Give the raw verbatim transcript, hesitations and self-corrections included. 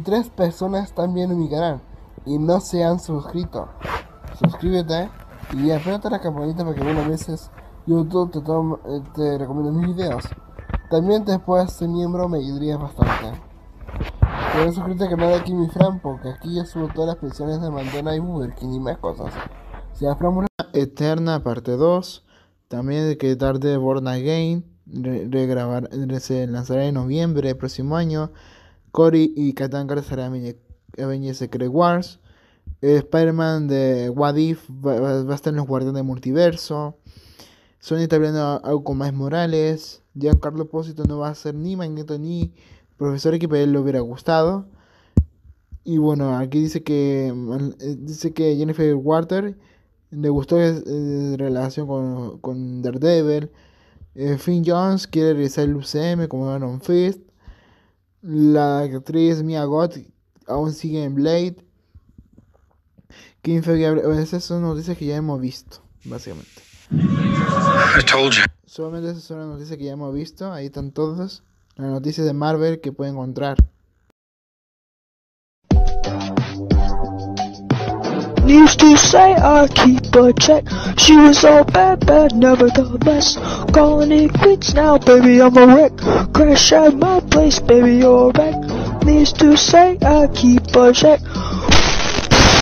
tres personas están viendo mi canal y no se han suscrito, suscríbete y apérate la campanita para que algunas veces YouTube te, toma, te recomienda mis videos. También te puedes ser miembro, me ayudaría bastante. Puedes suscribirte al canal de aquí mi Fran, porque aquí yo subo todas las pensiones de Mandela y Burger King y más cosas. Si la Fran Eterna parte dos, también de que tarde Born Again, re regrabar, re se lanzará en noviembre del próximo año. Cory y Captain Carter será Avengers Secret Wars. eh, Spider-Man de What If va, va, va a estar en los Guardianes del Multiverso. Sony está viendo algo con Miles Morales. Giancarlo Esposito no va a ser ni Magneto ni Profesor X, pero a él le hubiera gustado. Y bueno, aquí dice que dice que Jennifer Walter le gustó eh, relación con, con Daredevil. eh, Finn Jones quiere regresar al U C M como Iron Fist. La actriz Mia Goth aún sigue en Blade. Kim Feige, esas son noticias que ya hemos visto, básicamente. I told you. Solamente esas son las noticias que ya hemos visto. Ahí están todas las noticias de Marvel que pueden encontrar. Used to say I keep a check. She was all bad, bad, never the best. Calling it quits now, baby, I'm a wreck. Crash at my place, baby, you're a wreck. Used to say I keep a check.